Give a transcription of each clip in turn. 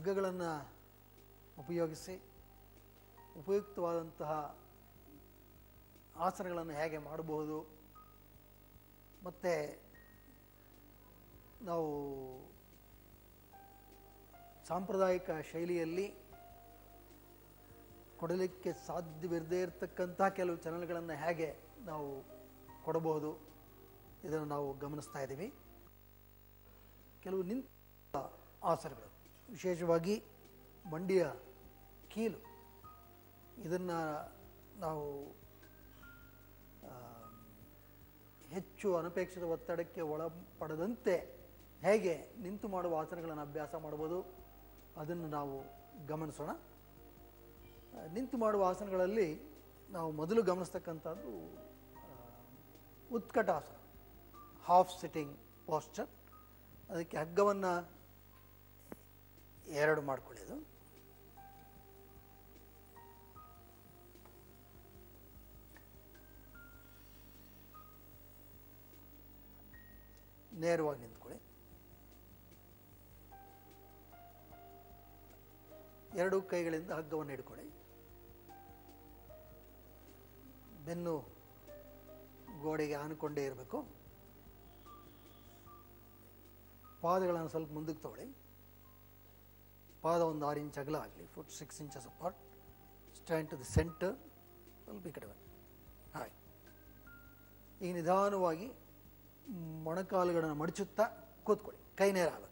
ಹಗ್ಗಗಳನ್ನು ಉಪಯೋಗಿಸಿ ಉಪಯುಕ್ತವಾದಂತಹ ಆಸನಗಳನ್ನು ಹೇಗೆ ಮಾಡಬಹುದು, ಮತ್ತು ನಾವು ಸಾಂಪ್ರದಾಯಿಕ ಶೈಲಿಯಲ್ಲಿ ಕೊಡಲಿಕ್ಕೆ ಸಾಧ್ಯವಿರದೇ ಇರತಕ್ಕಂಥ ಕೆಲವು ಚಲನೆಗಳನ್ನು ಹೇಗೆ ನಾವು ಕೊಡಬಹುದು, ಇದನ್ನು ನಾವು ಗಮನಿಸ್ತಾ ಇದ್ದೀವಿ. ಕೆಲವು ನಿಂತ ಆಸನಗಳು, ವಿಶೇಷವಾಗಿ ಮಂಡಿಯ ಕೀಲು, ಇದನ್ನು ನಾವು ಹೆಚ್ಚು ಅನಪೇಕ್ಷಿತ ಒತ್ತಡಕ್ಕೆ ಒಳಪಡದಂತೆ ಹೇಗೆ ನಿಂತು ಮಾಡುವ ಆಸನಗಳನ್ನು ಅಭ್ಯಾಸ ಮಾಡ್ಬೋದು ಅದನ್ನು ನಾವು ಗಮನಿಸೋಣ. ನಿಂತು ಮಾಡುವ ಆಸನಗಳಲ್ಲಿ ನಾವು ಮೊದಲು ಗಮನಿಸ್ತಕ್ಕಂಥದ್ದು ಉತ್ಕಟಾಸನ, ಹಾಫ್ ಸಿಟ್ಟಿಂಗ್ ಪೋಸ್ಚರ್. ಅದಕ್ಕೆ ಹಗ್ಗವನ್ನು ಎರಡು ಮಾಡ್ಕೊಳ್ಳೋದು. ನೇರವಾಗಿ ನಿಂತ್ಕೊಳ್ಳಿ. ಎರಡು ಕೈಗಳಿಂದ ಹಗ್ಗವನ್ನು ಹಿಡ್ಕೊಳ್ಳಿ. ಬೆನ್ನು ಗೋಡೆಗೆ ಆನಿಕೊಂಡೇ ಇರಬೇಕು. ಪಾದಗಳನ್ನು ಸ್ವಲ್ಪ ಮುಂದಕ್ಕೆ ತಗೊಳ್ಳಿ. ಪಾದ ಒಂದು 6 ಇಂಚ್ ಅಗಲ ಆಗಲಿ. Foot 6 inches apart. Stand to the centre. ಸ್ವಲ್ಪ ಈ ಕಡೆ ಬನ್ನಿ. ಹಾಗೆ ಈಗ ನಿಧಾನವಾಗಿ ಮೊಣಕಾಲುಗಳನ್ನು ಮಡಚುತ್ತಾ ಕೂತ್ಕೊಳ್ಳಿ. ಕೈ ನೇರ ಆಗಬೇಕು.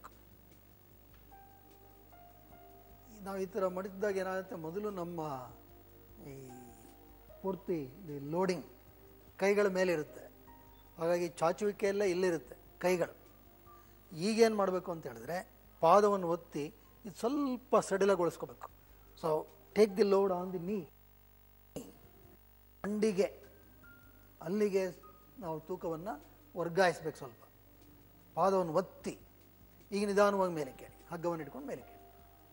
ನಾವು ಈ ಥರ ಮಡಿಸಿದಾಗ ಏನಾಗುತ್ತೆ, ಮೊದಲು ನಮ್ಮ ಈ ಪೂರ್ತಿ ಲೋಡಿಂಗ್ ಕೈಗಳ ಮೇಲೆ ಇರುತ್ತೆ. ಹಾಗಾಗಿ ಚಾಚುವಿಕೆಯೆಲ್ಲ ಇಲ್ಲಿರುತ್ತೆ ಕೈಗಳು. ಈಗೇನು ಮಾಡಬೇಕು ಅಂತ ಹೇಳಿದ್ರೆ, ಪಾದವನ್ನು ಒತ್ತಿ ಇದು ಸ್ವಲ್ಪ ಸಡಿಲಗೊಳಿಸ್ಕೋಬೇಕು. So take the load on the knee. ಮಂಡಿಗೆ ಅಲ್ಲಿಗೆ ನಾವು ತೂಕವನ್ನು ವರ್ಗಾಯಿಸ್ಬೇಕು. ಸ್ವಲ್ಪ ಪಾದವನ್ನು ಒತ್ತಿ ಈಗ ನಿಧಾನವಾಗಿ ಮೇಲೆ ಕೇಳಿ. ಹಗ್ಗವನ್ನು ಇಟ್ಕೊಂಡು ಮೇಲೆ ಕೇಳಿ.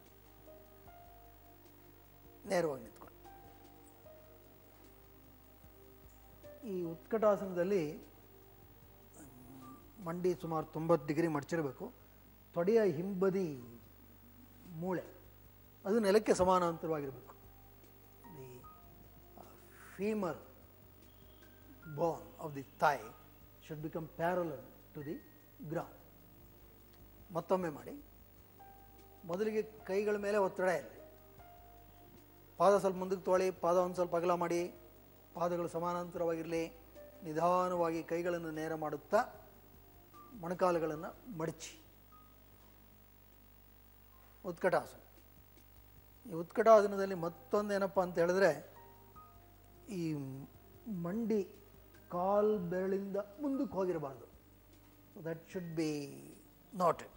ನೇರವಾಗಿ ನಿಂತ್ಕೊಂಡು. ಈ ಉತ್ಕಟಾಸನದಲ್ಲಿ ಮಂಡಿ ಸುಮಾರು 90 ಡಿಗ್ರಿ ಮಡಚಿರಬೇಕು. ತೊಡೆಯ ಹಿಂಬದಿ ಮೂಳೆ ಅದು ನೆಲಕ್ಕೆ ಸಮಾನಾಂತರವಾಗಿರಬೇಕು. The femur bone of the thigh should become parallel to the ground. ಮತ್ತೊಮ್ಮೆ ಮಾಡಿ. ಮೊದಲಿಗೆ ಕೈಗಳ ಮೇಲೆ ಒತ್ತಡ ಇರಲಿ. ಪಾದ ಸ್ವಲ್ಪ ಮುಂದಕ್ಕೆ ತೊಗೊಳ್ಳಿ. ಪಾದ ಒಂದು ಸ್ವಲ್ಪ ಅಗಲ ಮಾಡಿ. ಪಾದಗಳು ಸಮಾನಾಂತರವಾಗಿರಲಿ. ನಿಧಾನವಾಗಿ ಕೈಗಳನ್ನು ನೇರ ಮಾಡುತ್ತಾ ಮೊಣಕಾಲುಗಳನ್ನು ಮಡಚಿ. ಉತ್ಕಟಾಸನ. ಈ ಉತ್ಕಟಾಸನದಲ್ಲಿ ಮತ್ತೊಂದೇನಪ್ಪ ಅಂತ ಹೇಳಿದ್ರೆ, ಈ ಮಂಡಿ ಕಾಲ್ ಬೆರಳಿಂದ ಮುಂದಕ್ಕೆ ಹೋಗಿರಬಾರ್ದು. That should be noted.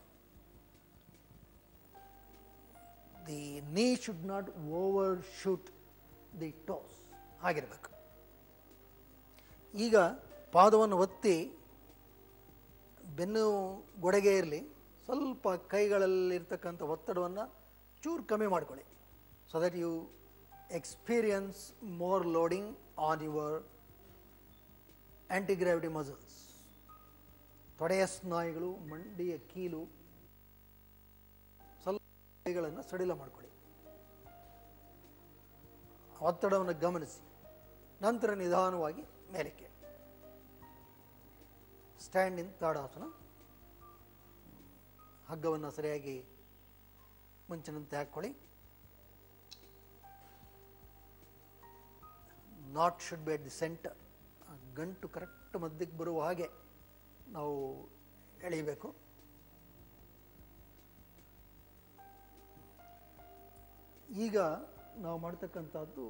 The knee should not over shoot the toes ಆಗಿರಬೇಕು. ಈಗ ಪಾದವನ್ನು ಒತ್ತಿ ಬೆನ್ನು ಗೊಡೆಗೆ ಇರಲಿ. ಸ್ವಲ್ಪ ಕೈಗಳಲ್ಲಿರ್ತಕ್ಕಂಥ ಒತ್ತಡವನ್ನು ಚೂರು ಕಮ್ಮಿ ಮಾಡ್ಕೊಳ್ಳಿ. So that you experience more loading on your antigravity muscles. ತೊಡೆಯ ಸ್ನಾಯುಗಳು, ಮಂಡಿಯ ಕೀಲು, ಸ್ವಲ್ಪ ಕೈಗಳನ್ನು ಸಡಿಲ ಮಾಡ್ಕೊಳ್ಳಿ. ಒತ್ತಡವನ್ನು ಗಮನಿಸಿ. ನಂತರ ನಿಧಾನವಾಗಿ ಮೇಲೆ ಕೇಳಿ. Stand in Tadasana. ಹಗ್ಗವನ್ನು ಸರಿಯಾಗಿ ಮುಂಚಿನಂತೆ ಹಾಕ್ಕೊಳ್ಳಿ. Knot should be at the centre. ಗಂಟು ಕರೆಕ್ಟ್ ಮಧ್ಯಕ್ಕೆ ಬರುವ ಹಾಗೆ ನಾವು ಎಳೆಯಬೇಕು. ಈಗ ನಾವು ಮಾಡ್ತಕ್ಕಂಥದ್ದು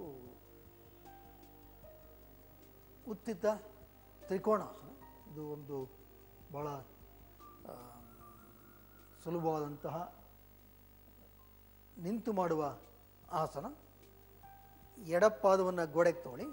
ಉತ್ತಿತ ತ್ರಿಕೋಣಾಸನ. ಇದು ಒಂದು ಬಹಳ ಸುಲಭವಾದಂತಹ ನಿಂತು ಮಾಡುವ ಆಸನ. ಎಡಪಾದವನ್ನು ಗೋಡೆಗೆ ತಗೊಳ್ಳಿ.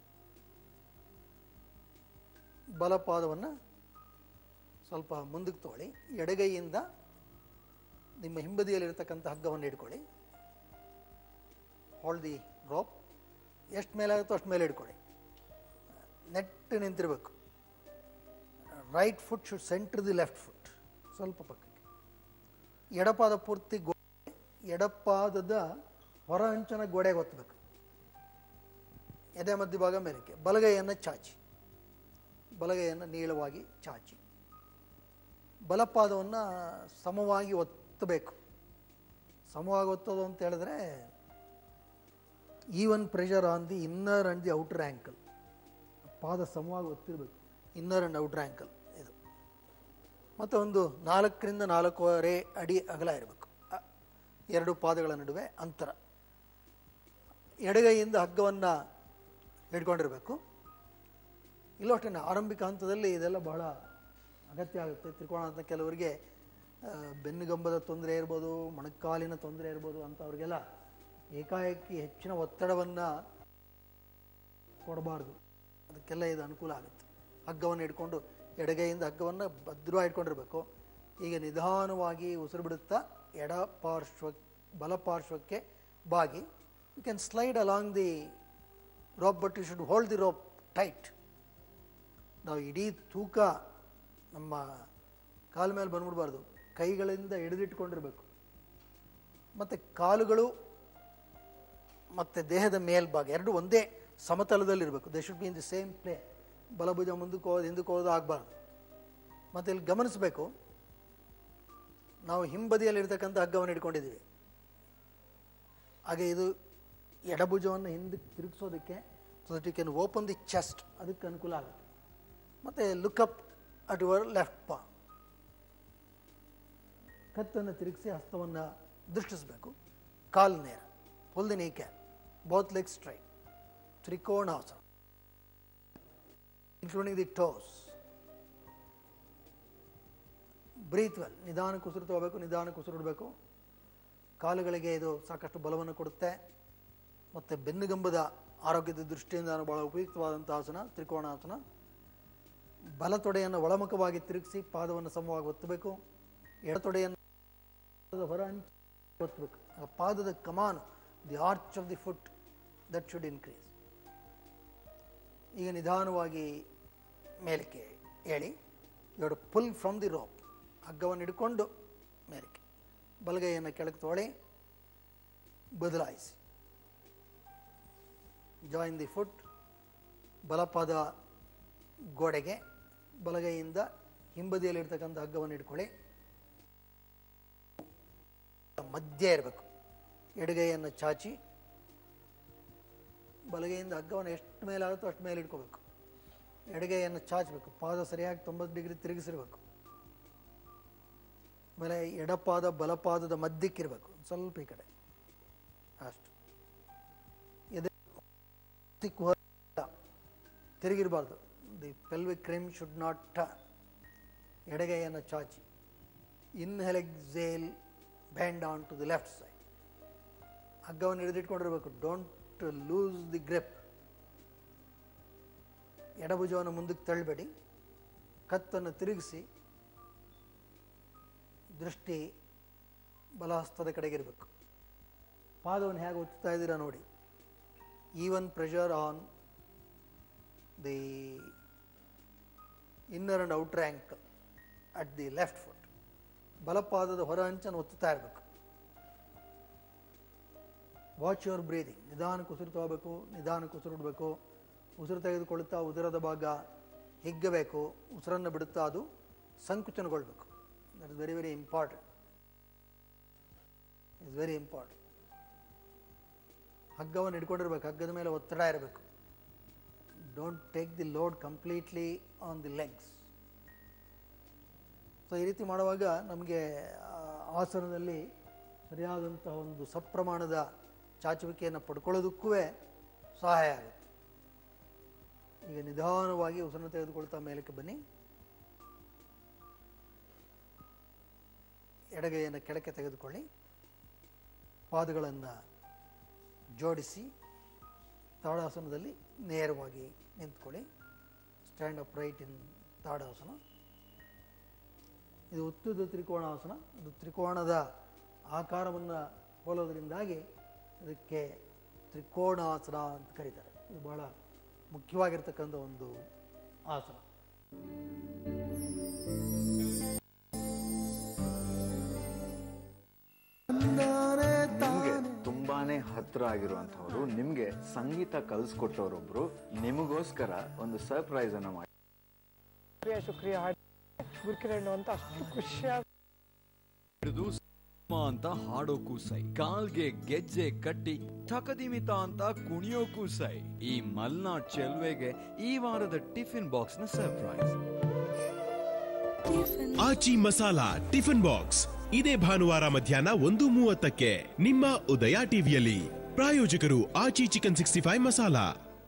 ಬಲಪಾದವನ್ನು ಸ್ವಲ್ಪ ಮುಂದಕ್ಕೆ ತಗೊಳ್ಳಿ. ಎಡಗೈಯಿಂದ ನಿಮ್ಮ ಹಿಂಬದಿಯಲ್ಲಿರ್ತಕ್ಕಂಥ ಹಗ್ಗವನ್ನು ಹಿಡ್ಕೊಳ್ಳಿ. Hold the rope. ಎಷ್ಟು ಮೇಲೆ ಆಗುತ್ತೋ ಅಷ್ಟು ಮೇಲೆ ಹಿಡ್ಕೊಳ್ಳಿ. ನೆಟ್ಟು ನಿಂತಿರಬೇಕು. Right foot should centre the left foot. ಸ್ವಲ್ಪ ಪಕ್ಕಕ್ಕೆ. ಎಡಪಾದ ಪೂರ್ತಿ ಗೋಡೆ, ಎಡಪಾದದ ಹೊರ ಅಂಚನ ಗೋಡೆಗೆ ಒತ್ತಬೇಕು, ಎದೆ ಮಧ್ಯಭಾಗ ಮೇಲಕ್ಕೆ. ಬಲಗೈಯನ್ನು ಚಾಚಿ, ಬಲಗೈಯನ್ನು ನೀಳವಾಗಿ ಚಾಚಿ, ಬಲಪಾದವನ್ನು ಸಮವಾಗಿ ಒತ್ತಬೇಕು. ಸಮವಾಗಿ ಒತ್ತೋದು ಅಂತ ಹೇಳಿದ್ರೆ even pressure on the inner and the outer ankle. ಪಾದ ಸಮವಾಗಿ ಒತ್ತಿರಬೇಕು, ಇನ್ನರ್ ಆ್ಯಂಡ್ ಔಟರ್ ಆ್ಯಂಕಲ್ ಇದು. ಮತ್ತು ಒಂದು 4 ರಿಂದ 4.25 ಅಡಿ ಅಗಲ ಇರಬೇಕು ಎರಡು ಪಾದಗಳ ನಡುವೆ ಅಂತರ. ಎಡಗೈಯಿಂದ ಹಗ್ಗವನ್ನು ಹಿಡ್ಕೊಂಡಿರಬೇಕು. ಇಲ್ಲೂ ಅಷ್ಟೇ, ಆರಂಭಿಕ ಹಂತದಲ್ಲಿ ಇದೆಲ್ಲ ಬಹಳ ಅಗತ್ಯ ಆಗುತ್ತೆ. ತ್ರಿಕೋಣ ಅಂತ ಕೆಲವರಿಗೆ ಬೆನ್ನುಗಂಬದ ತೊಂದರೆ ಇರ್ಬೋದು, ಮೊಣಕಾಲಿನ ತೊಂದರೆ ಇರ್ಬೋದು ಅಂಥವ್ರಿಗೆಲ್ಲ ಏಕಾಏಕಿ ಹೆಚ್ಚಿನ ಒತ್ತಡವನ್ನು ಕೊಡಬಾರ್ದು. ಅದಕ್ಕೆಲ್ಲ ಇದು ಅನುಕೂಲ ಆಗುತ್ತೆ. ಹಗ್ಗವನ್ನು ಹಿಡ್ಕೊಂಡು ಎಡಗೈಯಿಂದ ಹಗ್ಗವನ್ನು ಭದ್ರವಾಗಿ ಇಟ್ಕೊಂಡಿರಬೇಕು. ಈಗ ನಿಧಾನವಾಗಿ ಉಸಿರು ಬಿಡುತ್ತಾ ಬಲಪಾರ್ಶ್ವಕ್ಕೆ ಬಾಗಿ. You can slide along the rope, but you should hold the rope tight. ನಾವು ಇಡೀ ತೂಕ ನಮ್ಮ ಕಾಲ ಮೇಲೆ ಬಂದ್ಬಿಡ್ಬಾರ್ದು, ಕೈಗಳಿಂದ ಹಿಡಿದಿಟ್ಕೊಂಡಿರ್ಬೇಕು. ಮತ್ತು ಕಾಲುಗಳು ಮತ್ತು ದೇಹದ ಮೇಲ್ಭಾಗ ಎರಡು ಒಂದೇ ಸಮತಲದಲ್ಲಿರಬೇಕು. They should be in the same plane. ಬಲಭುಜ ಮುಂದಕ್ಕೆ ಹೋಗೋದು ಹಿಂದಕ್ಕೆ ಹೋಗೋದು ಆಗಬಾರ್ದು. ಮತ್ತು ಇಲ್ಲಿ ಗಮನಿಸಬೇಕು, ನಾವು ಹಿಂಬದಿಯಲ್ಲಿರ್ತಕ್ಕಂಥ ಹಗ್ಗವನ್ನು ಹಿಡ್ಕೊಂಡಿದ್ದೀವಿ. ಹಾಗೆ ಇದು ಎಡಭುಜವನ್ನು ಹಿಂದಕ್ಕೆ ತಿರುಗಿಸೋದಕ್ಕೆ, so that you can open the chest, ಅದಕ್ಕೆ ಅನುಕೂಲ ಆಗುತ್ತೆ. ಮತ್ತು ಲುಕ್ಅಪ್ ಅಟ್ ಯುವರ್ ಲೆಫ್ಟ್ ಪಾ. ಕತ್ತನ್ನು ತಿರುಗಿಸಿ ಹಸ್ತವನ್ನು ದೃಷ್ಟಿಸಬೇಕು. ಕಾಲು ನೇರ, pull the kneecap, both leg straight. Trikonasana including the toes. Breathe well. ನಿಧಾನಕ್ಕೆ ಉಸಿರು ತಗೋಬೇಕು, ನಿಧಾನಕ್ಕೆ ಉಸಿರು ಬಿಡಬೇಕು. ಕಾಲುಗಳಿಗೆ ಇದು ಸಾಕಷ್ಟು ಬಲವನ್ನು ಕೊಡುತ್ತೆ. ಮತ್ತು ಬೆನ್ನುಗಂಬದ ಆರೋಗ್ಯದ ದೃಷ್ಟಿಯಿಂದ ಬಹಳ ಉಪಯುಕ್ತವಾದಂಥ ಆಸನ ತ್ರಿಕೋಣಾಸನ. ಬಲತೊಡೆಯನ್ನು ಒಳಮುಖವಾಗಿ ತಿರುಗಿಸಿ ಪಾದವನ್ನು ಸಮವಾಗಿ ಒತ್ತಬೇಕು. ಎಡತೊಡೆಯನ್ನು ಹೊರ ಒತ್ತಬೇಕು. ಪಾದದ ಕಮಾನು, the arch of the foot, that should increase. ಈಗ ನಿಧಾನವಾಗಿ ಮೇಲಕ್ಕೆ ಏಳಿ. ಎರಡು ಪುಲ್ ಫ್ರಮ್ ದಿ ರೋಪ್. ಹಗ್ಗವನ್ನು ಹಿಡ್ಕೊಂಡು ಮೇಲಕ್ಕೆ. ಬಲಗೈಯನ್ನು ಕೆಳಗೆ ತೊಗೊಳ್ಳಿ, ಬದಲಾಯಿಸಿ. Join the foot. ಬಲಪಾದ ಗೋಡೆಗೆ ಬಲಗೈಯಿಂದ ಹಿಂಬದಿಯಲ್ಲಿರ್ತಕ್ಕಂಥ ಹಗ್ಗವನ್ನು ಹಿಡ್ಕೊಳ್ಳಿ. ಮಧ್ಯ ಇರಬೇಕು. ಎಡಗೈಯನ್ನು ಚಾಚಿ ಬಲಗೈಯಿಂದ ಹಗ್ಗವನ್ನು ಎಷ್ಟು ಮೇಲಾಗುತ್ತೋ ಅಷ್ಟು ಮೇಲೆ ಇಟ್ಕೋಬೇಕು. ಎಡಗೈಯನ್ನು ಚಾಚಬೇಕು. ಪಾದ ಸರಿಯಾಗಿ 90 ಡಿಗ್ರಿ ತಿರುಗಿಸಿರ್ಬೇಕು. ಆಮೇಲೆ ಎಡಪಾದ ಬಲಪಾದದ ಮಧ್ಯಕ್ಕಿರಬೇಕು, ಸ್ವಲ್ಪ ಈ ಕಡೆ ಅಷ್ಟು. ಎದೆ ತಿರುಗಿರಬಾರ್ದು. The pelvic rim should not turn. ಎಡಗೈಯನ್ನು ಚಾಚಿ. Inhale exhale, bend on to the left side. ಹಗ್ಗವನ್ನು ಹಿಡಿದಿಟ್ಕೊಂಡಿರ್ಬೇಕು. Don't lose the grip. ಎಡಭುಜವನ್ನು ಮುಂದಕ್ಕೆ ತಳ್ಳಬೇಡಿ. ಕತ್ತನ್ನು ತಿರುಗಿಸಿ ದೃಷ್ಟಿ ಬಲಹಸ್ತದ ಕಡೆಗಿರಬೇಕು. ಪಾದವನ್ನು ಹೇಗೆ ಒತ್ತುತ್ತಾ ಇದ್ದೀರಾ ನೋಡಿ. Even pressure on the inner and outer ankle at the left foot. ಬಲಪಾದದ ಹೊರ ಅಂಚನ್ನು ಒತ್ತುತ್ತಾ ಇರಬೇಕು. Watch your breathing. ನಿಧಾನಕ್ಕೆ ಉಸಿರು ತಗೋಬೇಕು, ನಿಧಾನಕ್ಕೆ ಉಸಿರು ಬಿಡಬೇಕು. ಉಸಿರು ತೆಗೆದುಕೊಳ್ಳುತ್ತಾ ಉದರದ ಭಾಗ ಹಿಗ್ಗಬೇಕು. ಉಸಿರನ್ನು ಬಿಡುತ್ತಾ ಅದು ಸಂಕುಚನಗೊಳ್ಬೇಕು. That is very very important. It's very important. ಹಗ್ಗವನ್ನು ಹಿಡ್ಕೊಂಡಿರ್ಬೇಕು. ಹಗ್ಗದ ಮೇಲೆ ಒತ್ತಡ ಇರಬೇಕು. Don't take the load completely on the legs. So ಈ ರೀತಿ ಮಾಡುವಾಗ ನಮಗೆ ಆಸನದಲ್ಲಿ ಸರಿಯಾದಂತಹ ಒಂದು ಸಪ್ರಮಾಣದ ಚಾಚುವಿಕೆಯನ್ನು ಪಡ್ಕೊಳ್ಳೋದಕ್ಕೂ ಸಹಾಯ ಆಗುತ್ತೆ. ಈಗ ನಿಧಾನವಾಗಿ ಉಸಿರನ್ನು ತೆಗೆದುಕೊಳ್ತಾ ಮೇಲಕ್ಕೆ ಬನ್ನಿ. ಎಡಗೈಯನ್ನು ಕೆಳಕ್ಕೆ ತೆಗೆದುಕೊಳ್ಳಿ. ಪಾದಗಳನ್ನು ಜೋಡಿಸಿ ತಾಡಾಸನದಲ್ಲಿ ನೇರವಾಗಿ ನಿಂತ್ಕೊಳ್ಳಿ. Stand upright in Tadasana. ಇದು ಉತ್ತುದ ತ್ರಿಕೋಣಾಸನ. ಇದು ತ್ರಿಕೋಣದ ಆಕಾರವನ್ನು ಹೋಲೋದ್ರಿಂದಾಗಿ ಅದಕ್ಕೆ ತ್ರಿಕೋಣಾಸನ ಅಂತ ಕರೀತಾರೆ. ಇದು ಬಹಳ ಮುಖ್ಯವಾಗಿರ್ತಕ್ಕಂಥ ಒಂದು ಆಸನ. ಹತ್ರ ಆಗಿರುವಂತವ್ರು ನಿಮ್ಗೆ ಸಂಗೀತ ಕಲಿಸ್ಕೊಟ್ಟವರೊಬ್ರು ನಿಮಗೋಸ್ಕರ ಒಂದು ಸರ್ಪ್ರೈಸ್ ಅನ್ನ ಮಾಡಿ. ಶುಕ್ರಿಯಾ ಗುರುಕಿರಣ್ ಅಂತ ಅಷ್ಟು ಖುಷಿಯಾಗಿ ಅಂತ ಹಾಡೋಕ್ಕೂ ಸೈ, ಕಾಲ್ಗೆ ಗೆಜ್ಜೆ ಕಟ್ಟಿ ಥಕದಿಮಿತ ಅಂತ ಕುಣಿಯೋಕ್ಕೂ ಸೈ. ಈ ಮಲ್ನಾಡ್ ಚೆಲ್ವೆಗೆ ಈ ವಾರದ ಟಿಫಿನ್ ಬಾಕ್ಸ್ ನ surprise. Aachi Masala tiffin box ಇದೇ ಭಾನುವಾರ ಮಧ್ಯಾಹ್ನ 1:30ಕ್ಕೆ ನಿಮ್ಮ ಉದಯ ಟಿವಿಯಲ್ಲಿ. ಪ್ರಾಯೋಜಕರು ಆಚಿ ಚಿಕನ್ 65 ಮಸಾಲಾ.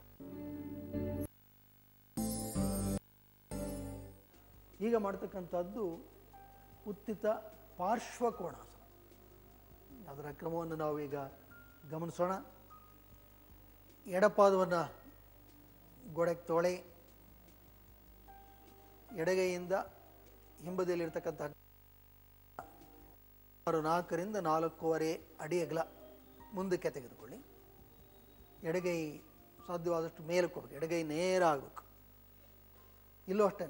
ಈಗ ಮಾಡ್ತಕ್ಕಂಥದ್ದು ಉತ್ತಿತ ಪಾರ್ಶ್ವಕೋಣಾಸನ. ಅದರ ಕ್ರಮವನ್ನು ನಾವು ಈಗ ಗಮನಿಸೋಣ. ಎಡಪಾದವನ್ನು ಗೋಡೆಗೆ ತೊಳೆ, ಎಡಗೈಯಿಂದ ಹಿಂಬದಿಯಲ್ಲಿರ್ತಕ್ಕಂಥ 4 ರಿಂದ 4.25 ಅಡಿ ಅಗಲ ಮುಂದಕ್ಕೆ ತೆಗೆದುಕೊಳ್ಳಿ. ಎಡಗೈ ಸಾಧ್ಯವಾದಷ್ಟು ಮೇಲಕ್ಕೆ ಹೋಗ್ಬೇಕು, ಎಡಗೈ ನೇರ ಆಗಬೇಕು. ಇಲ್ಲೂ ಅಷ್ಟೇ,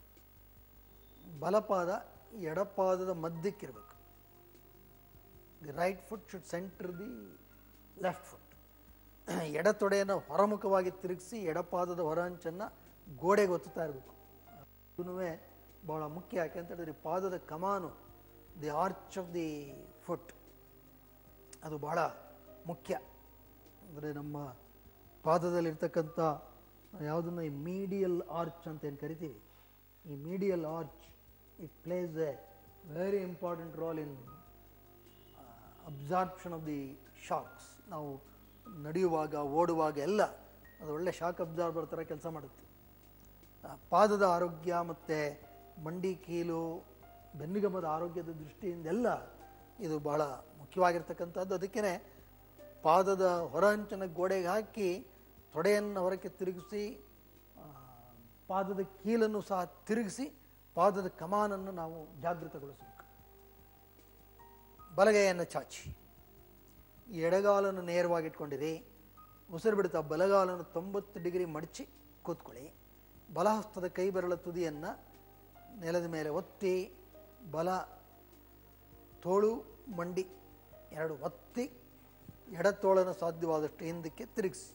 ಬಲಪಾದ ಎಡಪಾದದ ಮಧ್ಯಕ್ಕಿರಬೇಕು. The right foot should centre the left foot. ಎಡತೊಡೆಯನ್ನು ಹೊರಮುಖವಾಗಿ ತಿರುಗಿಸಿ ಎಡಪಾದದ ಹೊರ ಅಂಚನ್ನು ಗೋಡೆಗೆ ಒತ್ತುತ್ತಾ ಇರಬೇಕು. ಇದೂ ಬಹಳ ಮುಖ್ಯ. ಯಾಕೆ ಅಂತ ಹೇಳಿದ್ರೆ ಪಾದದ ಕಮಾನು, the arch of the foot, ಅದು ಬಹಳ ಮುಖ್ಯ. ಅಂದರೆ ನಮ್ಮ ಪಾದದಲ್ಲಿರ್ತಕ್ಕಂಥ ಯಾವುದನ್ನು ಈ ಮೀಡಿಯಲ್ ಆರ್ಚ್ ಅಂತ ಏನು ಕರಿತೀವಿ, ಈ medial arch it plays a very important role in absorption of the shocks. ನಾವು ನಡೆಯುವಾಗ ಓಡುವಾಗ ಎಲ್ಲ ಅದು ಒಳ್ಳೆ ಶಾಕ್ ಅಬ್ಸಾರ್ಬರ್ ಥರ ಕೆಲಸ ಮಾಡುತ್ತೆ. ಪಾದದ ಆರೋಗ್ಯ ಮತ್ತು ಮಂಡಿ ಕೀಲು ಬೆನ್ನುಗಮದ ಆರೋಗ್ಯದ ದೃಷ್ಟಿಯಿಂದೆಲ್ಲ ಇದು ಬಹಳ ಮುಖ್ಯವಾಗಿರ್ತಕ್ಕಂಥದ್ದು. ಅದಕ್ಕೇ ಪಾದದ ಹೊರ ಅಂಚನ ಗೋಡೆಗೆ ಹಾಕಿ ತೊಡೆಯನ್ನು ಹೊರಕ್ಕೆ ತಿರುಗಿಸಿ ಪಾದದ ಕೀಲನ್ನು ಸಹ ತಿರುಗಿಸಿ ಪಾದದ ಕಮಾನನ್ನು ನಾವು ಜಾಗೃತಗೊಳಿಸಬೇಕು. ಬಲಗೈಯನ್ನು ಚಾಚಿ ಎಡಗಾಲನ್ನು ನೇರವಾಗಿ ಇಟ್ಕೊಂಡಿರಿ. ಉಸಿರು ಬಿಡ್ತಾ ಬಲಗಾಲನ್ನು 90 ಡಿಗ್ರಿ ಮಡಚಿ ಕೂತ್ಕೊಳ್ಳಿ. ಬಲಹಸ್ತದ ಕೈ ಬೆರಳ ತುದಿಯನ್ನು ನೆಲದ ಮೇಲೆ ಒತ್ತಿ, ಬಲ ತೋಳು ಮಂಡಿ ಎರಡು ಒತ್ತಿ, ಎಡತೋಳನ್ನು ಸಾಧ್ಯವಾದಷ್ಟು ಹಿಂದಕ್ಕೆ ತಿರುಗಿಸಿ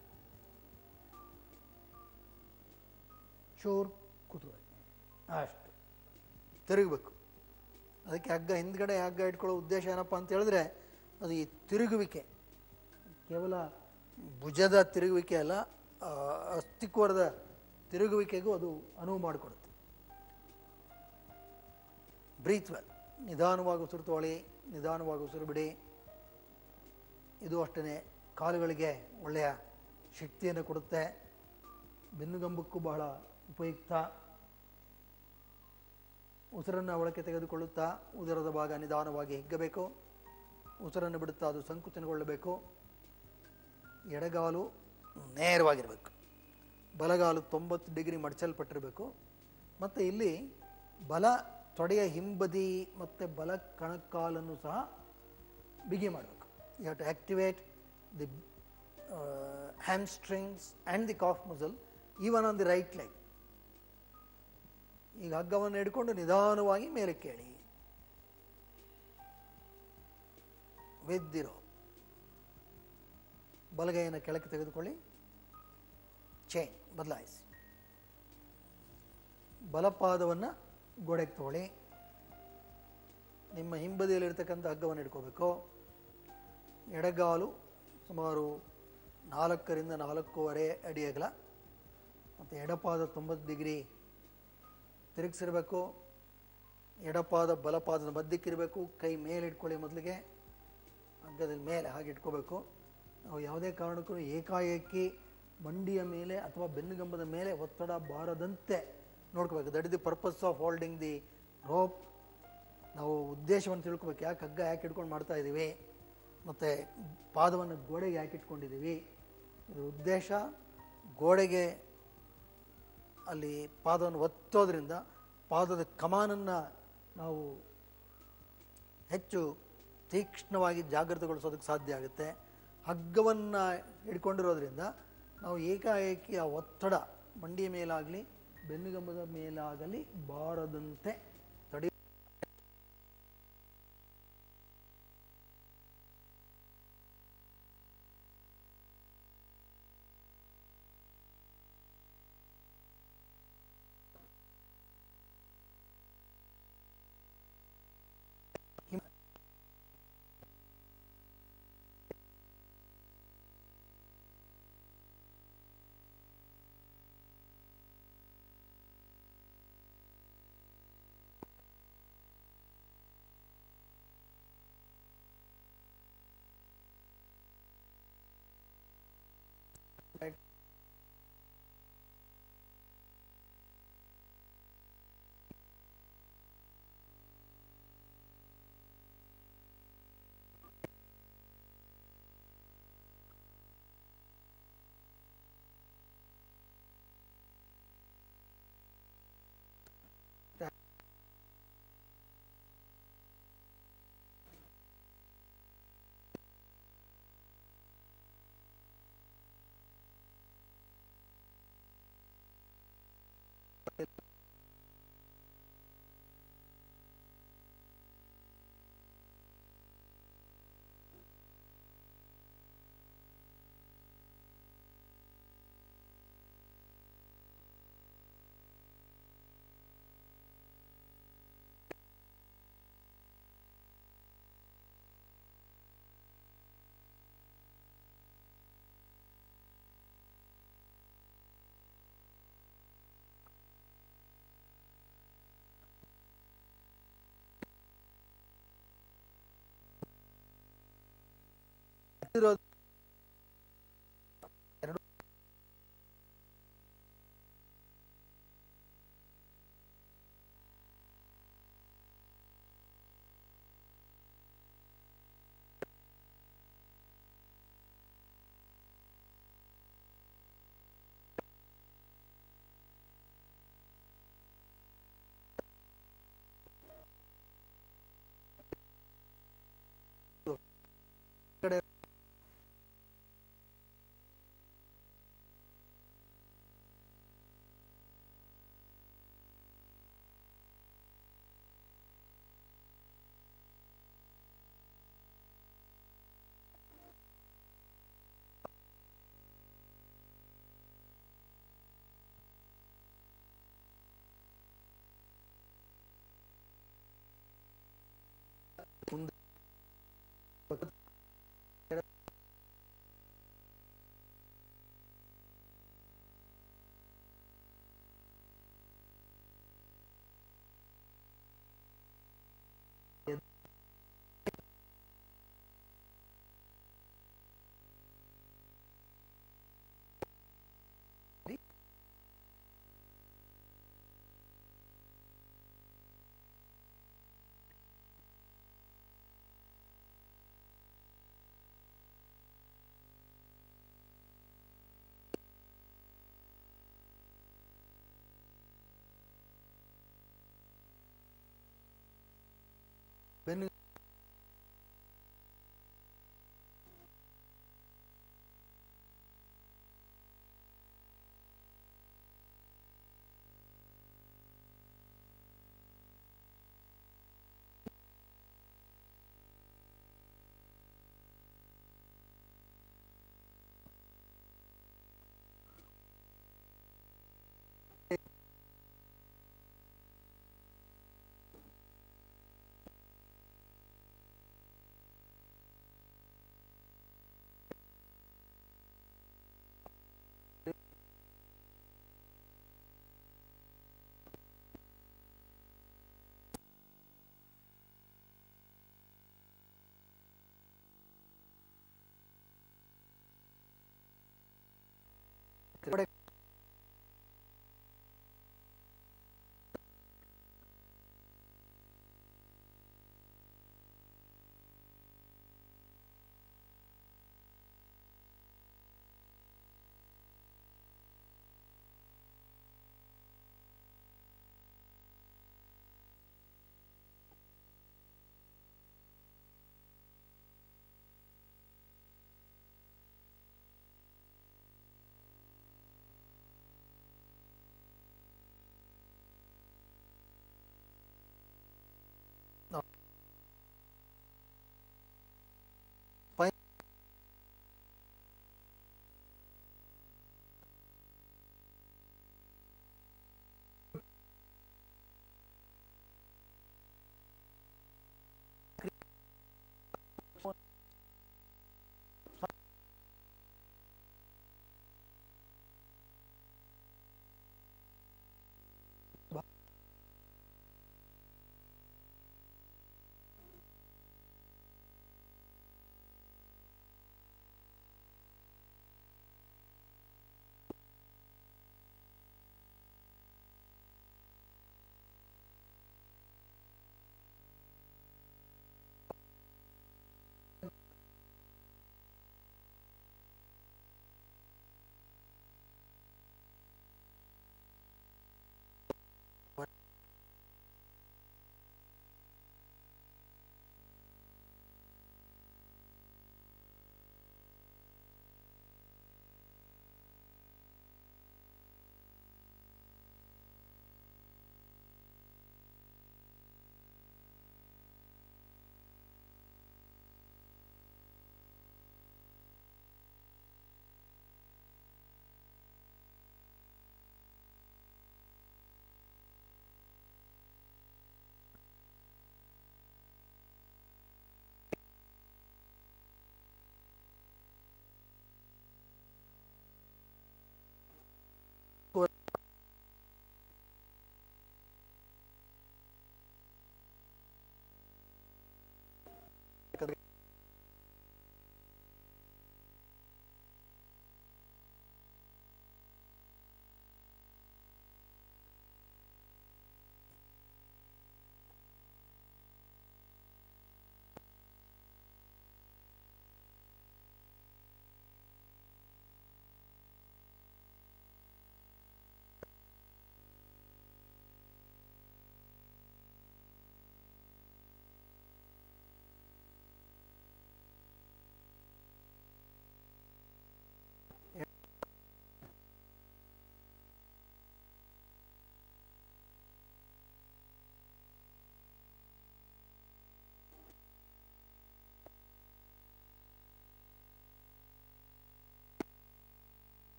ಚೂರು ಕೂತ್ಕೊಳ್ಳಿ. ಅಷ್ಟು ತಿರುಗಬೇಕು. ಅದಕ್ಕೆ ಹಿಂದ್ಗಡೆ ಹಗ್ಗ ಇಟ್ಕೊಳ್ಳೋ ಉದ್ದೇಶ ಏನಪ್ಪ ಅಂತ ಹೇಳಿದ್ರೆ, ಅದು ಈ ತಿರುಗುವಿಕೆ ಕೇವಲ ಭುಜದ ತಿರುಗುವಿಕೆ ಅಲ್ಲ, ಅಸ್ಥಿಕೋರದ ತಿರುಗುವಿಕೆಗೂ ಅದು ಅನುವು ಮಾಡಿಕೊಡುತ್ತೆ. ಬ್ರೀತ್ ವೆಲ್, ನಿಧಾನವಾಗಿ ಉಸಿರು ತಗೊಳ್ಳಿ, ನಿಧಾನವಾಗಿ ಉಸಿರು ಬಿಡಿ. ಇದು ಅಷ್ಟೇ ಕಾಲುಗಳಿಗೆ ಒಳ್ಳೆಯ ಶಕ್ತಿಯನ್ನು ಕೊಡುತ್ತೆ. ಬೆನ್ನುಗಂಬಕ್ಕೂ ಬಹಳ ಉಪಯುಕ್ತ. ಉಸಿರನ್ನು ಒಳಕ್ಕೆ ತೆಗೆದುಕೊಳ್ಳುತ್ತಾ ಉದರದ ಭಾಗ ನಿಧಾನವಾಗಿ ಹಿಗ್ಗಬೇಕು. ಉಸಿರನ್ನು ಬಿಡುತ್ತಾ ಅದು ಸಂಕುಚನಗೊಳ್ಳಬೇಕು. ಎಡಗಾಲು ನೇರವಾಗಿರಬೇಕು, ಬಲಗಾಲು 90 ಡಿಗ್ರಿ ಮಡಚಲ್ಪಟ್ಟಿರಬೇಕು. ಮತ್ತು ಇಲ್ಲಿ ಬಲ ತೊಡೆಯ ಹಿಂಬದಿ ಮತ್ತು ಬಲ ಕಣಕಾಲನ್ನು ಸಹ ಬಿಗಿ ಮಾಡಬೇಕು. You have to activate the hamstrings and the calf muscle even on the right leg. ಈಗ ಹಗ್ಗವನ್ನು ಹಿಡ್ಕೊಂಡು ನಿಧಾನವಾಗಿ ಮೇಲೆ ಕೇಳಿ ವಿತ್ ದಿ ರೋಪ್. ಬಲಗೈಯನ್ನು ಕೆಳಕ್ಕೆ ತೆಗೆದುಕೊಳ್ಳಿ, ಚೈನ್ ಬದಲಾಯಿಸಿ. ಬಲಪಾದವನ್ನು ಗೋಡೆಗೆ ತಗೊಳ್ಳಿ. ನಿಮ್ಮ ಹಿಂಬದಿಯಲ್ಲಿರ್ತಕ್ಕಂಥ ಹಗ್ಗವನ್ನು ಹಿಡ್ಕೋಬೇಕು. ಎಡಗಾಲು ಸುಮಾರು 4 ರಿಂದ 4.25 ಅಡಿ ಅಗಲ ಮತ್ತು ಎಡಪಾದ 90 ಡಿಗ್ರಿ ತಿರುಗಿಸಿರಬೇಕು. ಎಡಪಾದ ಬಲಪಾದದ ಮಧ್ಯಕ್ಕಿರಬೇಕು. ಕೈ ಮೇಲೆ ಇಟ್ಕೊಳ್ಳಿ. ಮೊದಲಿಗೆ ಹಗ್ಗದ ಮೇಲೆ ಹಾಗೆ ಇಟ್ಕೋಬೇಕು. ನಾವು ಯಾವುದೇ ಕಾರಣಕ್ಕೂ ಏಕಾಏಕಿ ಮಂಡಿಯ ಮೇಲೆ ಅಥವಾ ಬೆನ್ನುಗಂಬದ ಮೇಲೆ ಒತ್ತಡ ಬಾರದಂತೆ ನೋಡ್ಕೋಬೇಕು. That is the purpose of holding the rope. ನಾವು ಉದ್ದೇಶವನ್ನು ತಿಳ್ಕೊಬೇಕು. ಯಾಕೆ ಹಗ್ಗ ಯಾಕೆ ಇಟ್ಕೊಂಡು ಮಾಡ್ತಾ ಇದ್ದೀವಿ, ಮತ್ತು ಪಾದವನ್ನು ಗೋಡೆಗೆ ಯಾಕೆ ಇಟ್ಕೊಂಡಿದ್ದೀವಿ. ಇದರ ಉದ್ದೇಶ ಗೋಡೆಗೆ ಅಲ್ಲಿ ಪಾದವನ್ನು ಒತ್ತೋದ್ರಿಂದ ಪಾದದ ಕಮಾನನ್ನು ನಾವು ಹೆಚ್ಚು ತೀಕ್ಷ್ಣವಾಗಿ ಜಾಗೃತಗೊಳಿಸೋದಕ್ಕೆ ಸಾಧ್ಯ ಆಗುತ್ತೆ. ಹಗ್ಗವನ್ನು ಹಿಡ್ಕೊಂಡಿರೋದ್ರಿಂದ ನಾವು ಏಕಾಏಕಿ ಆ ಒತ್ತಡ ಮಂಡಿಯ ಮೇಲಾಗಲಿ ಬೆನ್ನುಗಂಬದ ಮೇಲಾಗಲಿ ಬಾರದಂತೆ ತಡೆ. ಇರೋದು ಕಡೆ ಮುಂದೆ ಬೆನ್ನು ಕಡೆ ಪೈ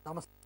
ನಮಸ್ತೆ.